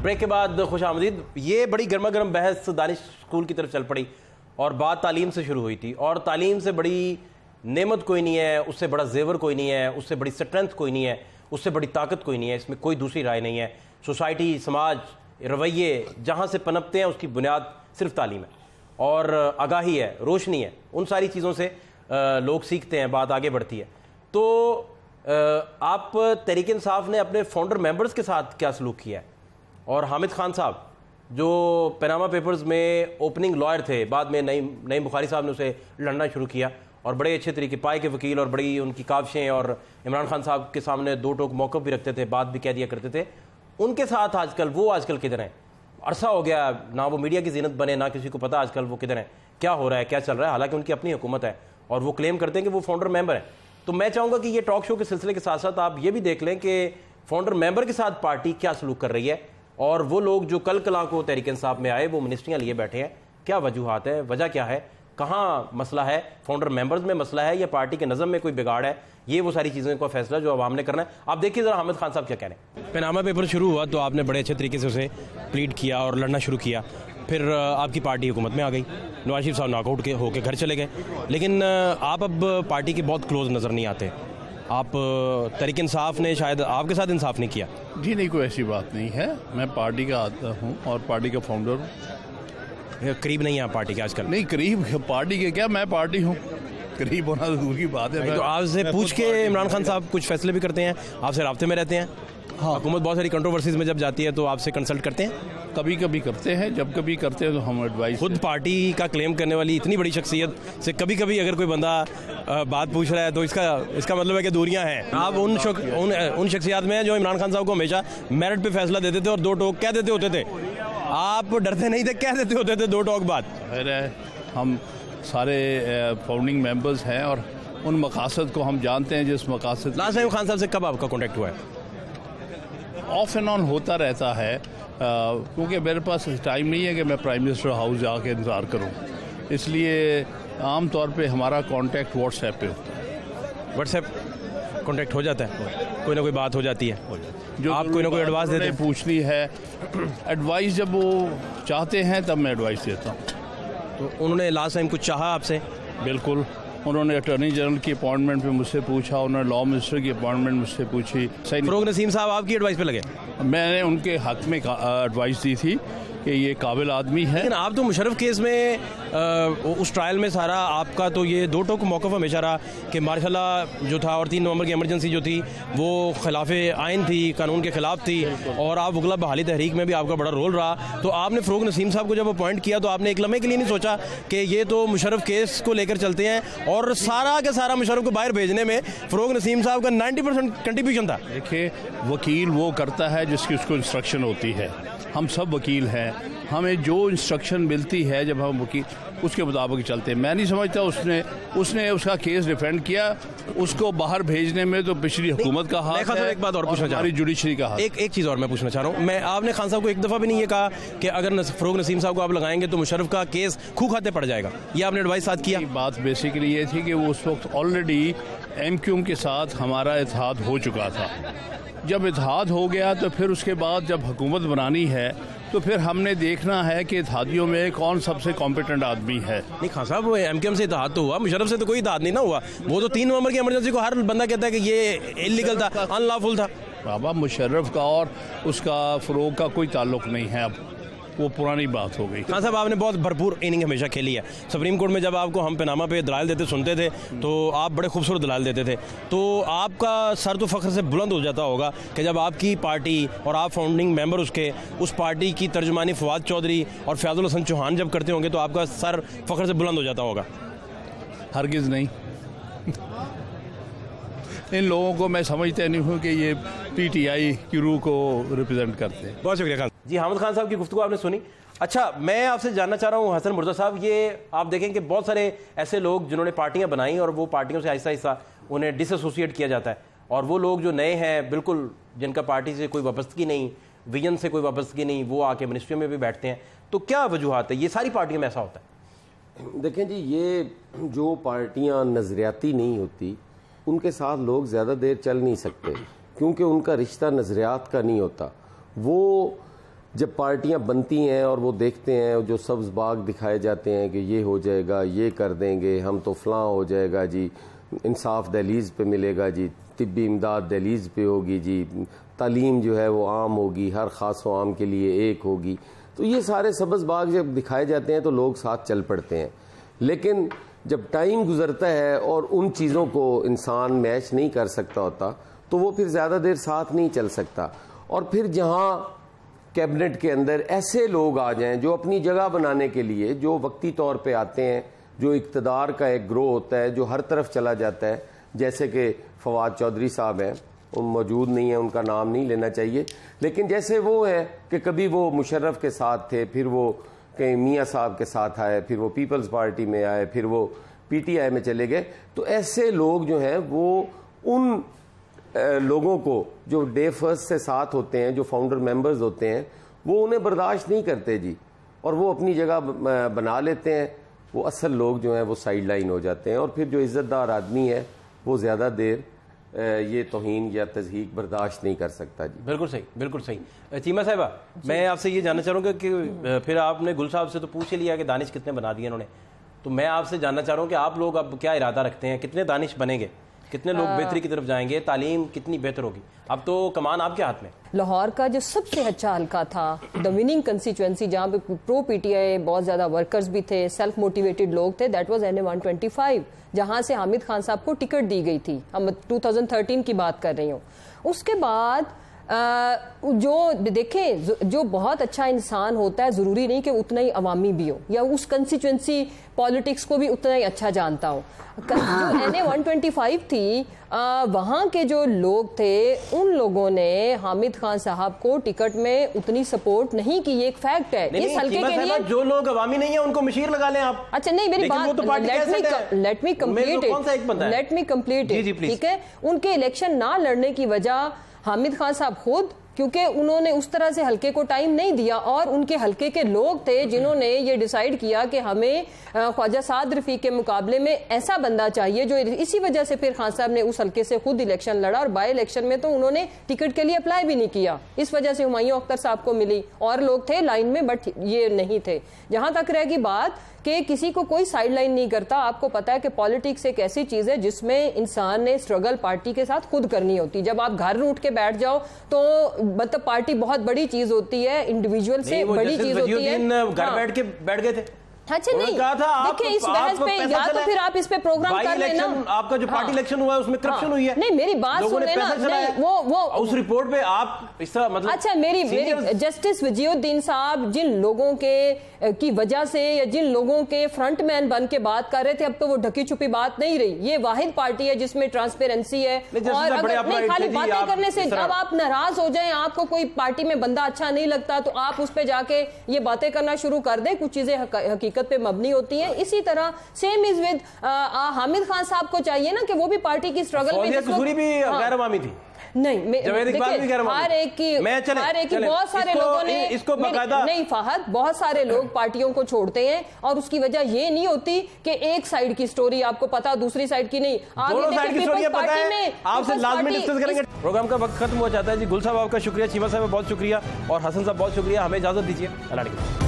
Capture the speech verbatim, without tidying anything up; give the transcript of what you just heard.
Break کے بعد خوش آمدید. یہ بڑی گرما گرم بحث دانش اسکول کی طرف چل پڑی اور بات تعلیم سے شروع ہوئی تھی, اور تعلیم سے بڑی نعمت کوئی نہیں ہے, اس سے بڑا زیور کوئی نہیں ہے, اس سے بڑی اسٹرینتھ کوئی نہیں ہے, اس سے بڑی طاقت کوئی نہیں ہے, اس میں کوئی دوسری رائے نہیں ہے. سوسائٹی, سماج, رویے جہاں سے پنپتے ہیں اس کی بنیاد صرف تعلیم ہے اور آگاہی ہے, روشنی ہے. ان ساری چیزوں سے لوگ سیکھتے ہیں, بات آگے بڑھتی ہے. تو آپ تحریک انصاف نے اپنے فاؤنڈر ممبرز کے ساتھ کیا سلوک کیا ہے؟ اور حامد خان صاحب جو پیناما پیپرز میں اوپننگ لائر تھے, بعد میں نعیم نعیم بخاری صاحب نے اسے لڑنا شروع کیا اور بڑے اچھے طریقے پائے کے وکیل اور بڑی ان کی کاوشیں, اور عمران خان صاحب کے سامنے دو ٹوک موقف بھی رکھتے تھے, بات بھی کہہ دیا کرتے تھے. ان کے ساتھ آج کل وہ آج کل کدھر ہیں؟ عرصہ ہو گیا, نہ وہ میڈیا کی زینت بنے, نہ کسی کو پتا آج کل وہ کدھر ہیں, کیا ہو رہا ہے, کیا چل رہا ہے. حالانکہ ان کی اپنی حکومت ہے اور وہ کلیم کرتے ہیں کہ وہ فاؤنڈر ممبر ہیں. تو میں چاہوں گا کہ یہ ٹاک شو کے سلسلے کے ساتھ ساتھ آپ یہ بھی دیکھ لیں کہ فاؤنڈر ممبر کے ساتھ پارٹی کیا سلوک کر رہی ہے, اور وہ لوگ جو کل کلاں کو تحریک انصاف میں آئے وہ منسٹریاں لیے بیٹھے ہیں, کیا وجوہات ہے, وجہ کیا ہے, کہاں مسئلہ ہے, فاؤنڈر ممبرز میں مسئلہ ہے یا پارٹی کے نظم میں کوئی بگاڑ ہے. یہ وہ ساری چیزیں کا فیصلہ جو عوام نے کرنا ہے. آپ دیکھیے ذرا حامد خان صاحب کیا کہہ رہے ہیں. پیناما پیپر شروع ہوا تو آپ نے بڑے اچھے طریقے سے اسے پلیڈ کیا اور لڑنا شروع کیا, پھر آپ کی پارٹی حکومت میں آ گئی, نواز شریف صاحب ناک آؤٹ کے ہو کے گھر چلے گئے, لیکن آپ اب پارٹی کے بہت کلوز نظر نہیں آتے. آپ تحریک انصاف نے شاید آپ کے ساتھ انصاف نہیں کیا. جی نہیں, کوئی ایسی بات نہیں ہے. میں پارٹی کا آتا ہوں اور پارٹی کا فاؤنڈر ہوں. قریب نہیں ہے آپ پارٹی کے آج کل؟ نہیں قریب پارٹی کے کیا, میں پارٹی ہوں, قریب ہونا تو دور کی بات ہے. تو آپ سے پوچھ کے عمران خان صاحب کچھ فیصلے بھی کرتے ہیں, آپ سے رابطے میں رہتے ہیں. ہاں, حکومت بہت ساری کنٹروورسیز میں جب جاتی ہے تو آپ سے کنسلٹ کرتے ہیں. کبھی کبھی کرتے ہیں, جب کبھی کرتے ہیں تو ہم ایڈوائز. خود پارٹی کا کلیم کرنے والی اتنی بڑی شخصیت سے کبھی کبھی اگر کوئی بندہ بات پوچھ رہا ہے تو اس کا اس کا مطلب ہے کہ دوریاں ہیں. آپ ان شک, ان, ان شخصیات میں ہیں جو عمران خان صاحب کو ہمیشہ میرٹ پہ فیصلہ دیتے تھے اور دو ٹوک کہہ دیتے ہوتے تھے. آپ ڈرتے نہیں تھے, کہہ دیتے ہوتے تھے دو ٹوک بات. ہم سارے فاؤنڈنگ ممبرز ہیں اور ان مقاصد کو ہم جانتے ہیں جس مقاصد. لاسٹ ٹائم خان صاحب سے کب آپ کا کانٹیکٹ ہوا ہے؟ آف اینڈ آن ہوتا رہتا ہے, کیونکہ میرے پاس ٹائم نہیں ہے کہ میں پرائم منسٹر ہاؤس جا کے انتظار کروں, اس لیے عام طور پہ ہمارا کانٹیکٹ واٹس ایپ پہ ہوتا ہے. واٹس ایپ کانٹیکٹ ہو جاتا ہے, کوئی نہ کوئی بات ہو جاتی ہے, جو آپ کوئی نہ کوئی ایڈوائس دیتے ہیں. پوچھنی ہے ایڈوائس, جب وہ چاہتے ہیں تب میں ایڈوائس دیتا ہوں. تو انہوں نے لاسٹ ٹائم کچھ چاہا آپ سے؟ بالکل, انہوں نے اٹارنی جنرل کی اپائنٹمنٹ پہ مجھ سے پوچھا, انہوں نے لا منسٹر کی اپائنٹمنٹ مجھ سے پوچھی. فروغ نسیم صاحب آپ کی ایڈوائس پہ لگے؟ میں نے ان کے حق میں ایڈوائس دی تھی کہ یہ قابل آدمی ہے. لیکن آپ تو مشرف کیس میں اس ٹرائل میں سارا آپ کا تو یہ دو ٹوک موقف ہمیشہ رہا کہ مارشاء اللہ جو تھا اور تین نومبر کی ایمرجنسی جو تھی وہ خلاف آئین تھی, قانون کے خلاف تھی, اور آپ وکلا بحالی تحریک میں بھی آپ کا بڑا رول رہا. تو آپ نے فروغ نسیم صاحب کو جب اپوائنٹ کیا تو آپ نے ایک لمحے کے لیے نہیں سوچا کہ یہ تو مشرف کیس کو لے کر چلتے ہیں, اور سارا کا سارا مشرف کو باہر بھیجنے میں فروغ نسیم صاحب کا نائنٹی پرسینٹ کنٹریبیوشن تھا؟ دیکھیے, وکیل وہ کرتا ہے جس کی اس کو انسٹرکشن ہوتی ہے. ہم سب وکیل ہیں, ہمیں جو انسٹرکشن ملتی ہے جب ہم وکیل اس کے مطابق چلتے ہیں. میں نہیں سمجھتا اس نے اس نے اس کا کیس ڈیفینڈ کیا, اس کو باہر بھیجنے میں تو پچھلی حکومت کا ہاتھ ہے. ایک بات اور پوچھنا چاہ رہا ہوں, جوڈیشری کا ہاتھ. ایک ایک چیز اور میں پوچھنا چاہ رہا ہوں. میں آپ نے خان صاحب کو ایک دفعہ بھی نہیں یہ کہا کہ اگر فروغ نسیم صاحب کو آپ لگائیں گے تو مشرف کا کیس کھو کھاتے پڑ جائے گا, یہ آپ نے ایڈوائس ساتھ کیا؟ بات بیسیکلی یہ تھی کہ وہ اس وقت آلریڈی ایم کیو ایم کے ساتھ ہمارا اتحاد ہو چکا تھا. جب اتحاد ہو گیا تو پھر اس کے بعد جب حکومت بنانی ہے تو پھر ہم نے دیکھنا ہے کہ اتحادیوں میں کون سب سے کمپیٹنٹ آدمی ہے. نہیں خان صاحب, وہ ایم کیو ایم سے اتحاد تو ہوا, مشرف سے تو کوئی اتحاد نہیں نہ ہوا. وہ تو تین نومبر کی ایمرجنسی کو ہر بندہ کہتا ہے کہ یہ انلیگل تھا, ان لافل تھا. بابا مشرف کا اور اس کا فروغ کا کوئی تعلق نہیں ہے, اب وہ پرانی بات ہو گئی. خان صاحب آپ نے بہت بھرپور اننگ ہمیشہ کھیلی ہے. سپریم کورٹ میں جب آپ کو ہم پیناما پہ دلائل دیتے سنتے تھے تو آپ بڑے خوبصورت دلائل دیتے تھے, تو آپ کا سر تو فخر سے بلند ہو جاتا ہوگا کہ جب آپ کی پارٹی اور آپ فاؤنڈنگ ممبر اس کے اس پارٹی کی ترجمانی فواد چودھری اور فیاض الحسن چوہان جب کرتے ہوں گے تو آپ کا سر فخر سے بلند ہو جاتا ہوگا. ہرگز نہیں. ان لوگوں کو میں سمجھتا نہیں ہوں کہ یہ پی ٹی آئی کی روح کو ریپرزینٹ کرتے ہیں. بہت شکریہ خان. جی حامد خان صاحب کی گفتگو آپ نے سنی. اچھا, میں آپ سے جاننا چاہ رہا ہوں حسن مرزا صاحب, یہ آپ دیکھیں کہ بہت سارے ایسے لوگ جنہوں نے پارٹیاں بنائیں اور وہ پارٹیوں سے آہستہ آہستہ انہیں ڈس ایسوسیٹ کیا جاتا ہے, اور وہ لوگ جو نئے ہیں بالکل جن کا پارٹی سے کوئی وابستگی نہیں, ویژن سے کوئی وابستگی نہیں, وہ آ کے منسٹریوں میں بھی بیٹھتے ہیں. تو کیا وجوہات ہے؟ یہ ساری پارٹیوں میں ایسا ہوتا ہے؟ دیکھیں جی, یہ جو پارٹیاں نظریاتی نہیں ہوتی ان کے ساتھ لوگ زیادہ دیر چل نہیں سکتے, کیونکہ ان کا رشتہ نظریات کا نہیں ہوتا. وہ جب پارٹیاں بنتی ہیں اور وہ دیکھتے ہیں جو سبز باغ دکھائے جاتے ہیں کہ یہ ہو جائے گا، یہ کر دیں گے ہم تو فلاں ہو جائے گا جی، انصاف دہلیز پہ ملے گا جی، طبی امداد دہلیز پہ ہوگی جی، تعلیم جو ہے وہ عام ہوگی، ہر خاص و عام کے لیے ایک ہوگی، تو یہ سارے سبز باغ جب دکھائے جاتے ہیں تو لوگ ساتھ چل پڑتے ہیں. لیکن جب ٹائم گزرتا ہے اور ان چیزوں کو انسان میچ نہیں کر سکتا ہوتا تو وہ پھر زیادہ دیر ساتھ نہیں چل سکتا. اور پھر جہاں کیبنٹ کے اندر ایسے لوگ آ جائیں جو اپنی جگہ بنانے کے لیے، جو وقتی طور پہ آتے ہیں، جو اقتدار کا ایک گروہ ہوتا ہے جو ہر طرف چلا جاتا ہے، جیسے کہ فواد چودھری صاحب ہیں، وہ موجود نہیں ہیں، ان کا نام نہیں لینا چاہیے، لیکن جیسے وہ ہے کہ کبھی وہ مشرف کے ساتھ تھے، پھر وہ کہیں میاں صاحب کے ساتھ آئے، پھر وہ پیپلز پارٹی میں آئے، پھر وہ پی ٹی آئی میں چلے گئے. تو ایسے لوگ جو ہیں وہ ان لوگوں کو جو ڈے فرسٹ سے ساتھ ہوتے ہیں، جو فاؤنڈر ممبرز ہوتے ہیں، وہ انہیں برداشت نہیں کرتے جی، اور وہ اپنی جگہ بنا لیتے ہیں. وہ اصل لوگ جو ہیں وہ سائیڈ لائن ہو جاتے ہیں، اور پھر جو عزت دار آدمی ہے وہ زیادہ دیر یہ توہین یا تضحیک برداشت نہیں کر سکتا جی. بالکل صحیح، بالکل صحیح. چیمہ صاحبہ، میں آپ سے یہ جاننا چاہ رہا ہوں کہ پھر آپ نے گل صاحب سے تو پوچھ لیا کہ دانش کتنے بنا دیے انہوں نے، تو میں آپ سے جاننا چاہ رہا ہوں کہ آپ لوگ اب کیا ارادہ رکھتے ہیں، کتنے دانش بنیں گے، کتنے لوگ بہتری کی طرف جائیں گے، تعلیم کتنی بہتر ہوگی؟ اب تو کمان آپ کے ہاتھ میں. لاہور کا جو سب سے اچھا حلقہ تھا، دا وننگ کنسٹیچوئنسی، جہاں پہ پرو پی ٹی آئی بہت زیادہ ورکرز بھی تھے، سیلف موٹیویٹڈ لوگ تھے، that was N A one twenty five, جہاں سے حامد خان صاحب کو ٹکٹ دی گئی تھی. ہم ٹو تھاؤزینڈ تھرٹین کی بات کر رہی ہوں. اس کے بعد جو دیکھیں، جو بہت اچھا انسان ہوتا ہے ضروری نہیں کہ اتنا ہی عوامی بھی ہو یا اس کنسٹیچوئنسی پالیٹکس کو بھی اتنا ہی اچھا جانتا ہو. جو N A one twenty five تھی، وہاں کے جو لوگ تھے ان لوگوں نے حامد خان صاحب کو ٹکٹ میں اتنی سپورٹ نہیں کی. یہ ایک فیکٹ ہے. اس حلقے کے لیے جو لوگ عوامی نہیں ہیں ان کو مشیر لگا لیں آپ. اچھا نہیں، میری بات let me complete let me complete ٹھیک ہے. ان کے الیکشن نہ لڑنے کی وجہ حامد خان صاحب خود، کیونکہ انہوں نے اس طرح سے حلقے کو ٹائم نہیں دیا، اور ان کے حلقے کے لوگ تھے جنہوں نے یہ ڈیسائیڈ کیا کہ ہمیں خواجہ سعد رفیق کے مقابلے میں ایسا بندہ چاہیے جو، اسی وجہ سے پھر خان صاحب نے اس حلقے سے خود الیکشن لڑا، اور بائی الیکشن میں تو انہوں نے ٹکٹ کے لیے اپلائی بھی نہیں کیا. اس وجہ سے ہمایوں اختر صاحب کو ملی، اور لوگ تھے لائن میں بٹ یہ نہیں تھے. جہاں تک رہے گی بات کہ کسی کو کوئی سائیڈ لائن نہیں کرتا، آپ کو پتا ہے کہ پالیٹکس ایک ایسی چیز ہے جس میں انسان نے اسٹرگل پارٹی کے ساتھ خود کرنی ہوتی. جب آپ گھر اٹھ کے بیٹھ جاؤ تو مطلب پارٹی بہت بڑی چیز ہوتی ہے، انڈیویجول سے بڑی چیز ہوتی ہے. گھر بیٹھ کے بیٹھ گئے تھے. اچھا نہیں دیکھیں اس بحث پہ یا تو پھر آپ اس پہ پروگرام کر لیں نا. آپ کا جو پارٹی الیکشن ہوا ہے اس میں کرپشن ہوئی ہے. نہیں میری بات سنیں نا. نہیں وہ وہ اس رپورٹ پہ آپ اس طرح مطلب اچھا میری میری جسٹس وجی الدین صاحب جن لوگوں کے کی وجہ سے یا جن لوگوں کے فرنٹ مین بن کے بات کر رہے تھے، اب تو وہ ڈھکی چھپی بات نہیں رہی. یہ واحد پارٹی ہے جس میں ٹرانسپیرنسی ہے. اور اگر نہیں خالی باتیں کرنے سے اب آپ ناراض ہو جائیں، آپ کو کوئی پارٹی میں بندہ اچھا نہیں لگتا تو آپ اس پہ جا کے یہ باتیں کرنا شروع کر دیں. کچھ چیزیں حقیقت پہ مبنی ہوتی. اسی طرح same as with Hamid Khan صاحب کو چاہیے نا کہ وہ بھی پارٹی کی اسٹرگل میں قصوری بھی غیر عوامی تھی. نہیں ہر ایک کی ہر ایک کی بہت سارے لوگوں نے اس کو نہیں فہد بہت سارے لوگ پارٹیوں کو چھوڑتے ہیں، اور اس کی وجہ یہ نہیں ہوتی کہ ایک سائیڈ کی سٹوری آپ کو پتا دوسری سائیڈ کی نہیں. آپ سے لازمی ڈسکس کریں گے. پروگرام کا وقت ختم ہو جاتا ہے جی. گل صاحب آپ کا شکریہ، چیمہ صاحب بہت شکریہ، اور حسن صاحب بہت شکریہ. ہمیں اجازت دیجیے. اللہ حافظ.